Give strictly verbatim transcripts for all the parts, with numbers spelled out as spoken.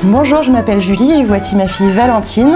Bonjour, je m'appelle Julie et voici ma fille Valentine.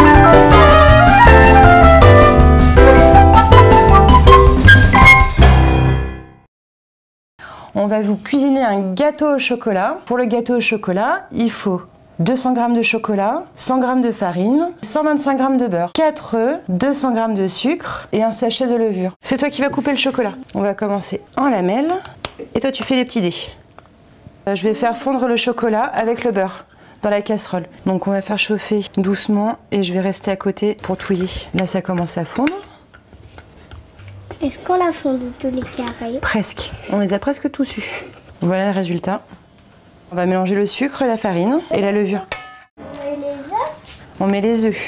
On va vous cuisiner un gâteau au chocolat. Pour le gâteau au chocolat, il faut deux cents grammes de chocolat, cent grammes de farine, cent vingt-cinq grammes de beurre, quatre œufs, deux cents grammes de sucre et un sachet de levure. C'est toi qui vas couper le chocolat. On va commencer en lamelles et toi tu fais les petits dés. Je vais faire fondre le chocolat avec le beurre dans la casserole. Donc on va faire chauffer doucement et je vais rester à côté pour touiller. Là ça commence à fondre. Est-ce qu'on a fondu tous les carrés? Presque. On les a presque tous eus. Voilà le résultat. On va mélanger le sucre, la farine et la levure. On met les œufs. On met les œufs.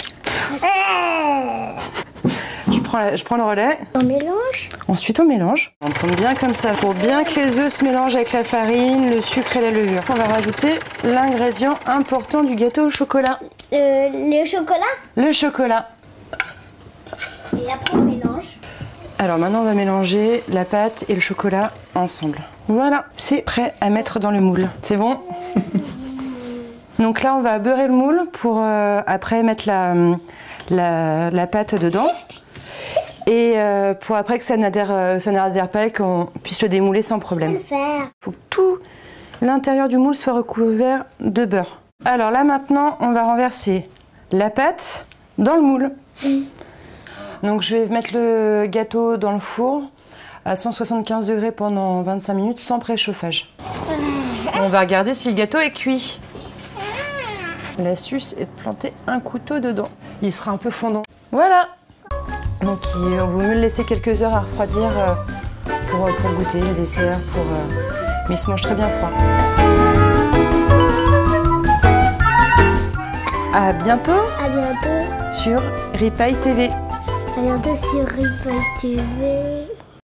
Je prends, la, je prends le relais. On mélange. Ensuite on mélange. On tourne bien comme ça pour bien que les œufs se mélangent avec la farine, le sucre et la levure. On va rajouter l'ingrédient important du gâteau au chocolat. Euh, le chocolat. Le chocolat. Et après on mélange. Alors maintenant on va mélanger la pâte et le chocolat ensemble. Voilà, c'est prêt à mettre dans le moule. C'est bon? Donc là on va beurrer le moule pour euh, après mettre la, la, la pâte dedans. Et euh, pour après que ça n'adhère euh, ça n'adhère pas et qu'on puisse le démouler sans problème. Il faut que tout l'intérieur du moule soit recouvert de beurre. Alors là maintenant on va renverser la pâte dans le moule. Donc je vais mettre le gâteau dans le four à cent soixante-quinze degrés pendant vingt-cinq minutes sans préchauffage. On va regarder si le gâteau est cuit. L'astuce est de planter un couteau dedans. Il sera un peu fondant. Voilà. Donc il vaut mieux le laisser quelques heures à refroidir pour, pour goûter le dessert. Pour, mais il se mange très bien froid. À bientôt. À bientôt. Sur Ripaille T V. À bientôt sur Ripaille T V.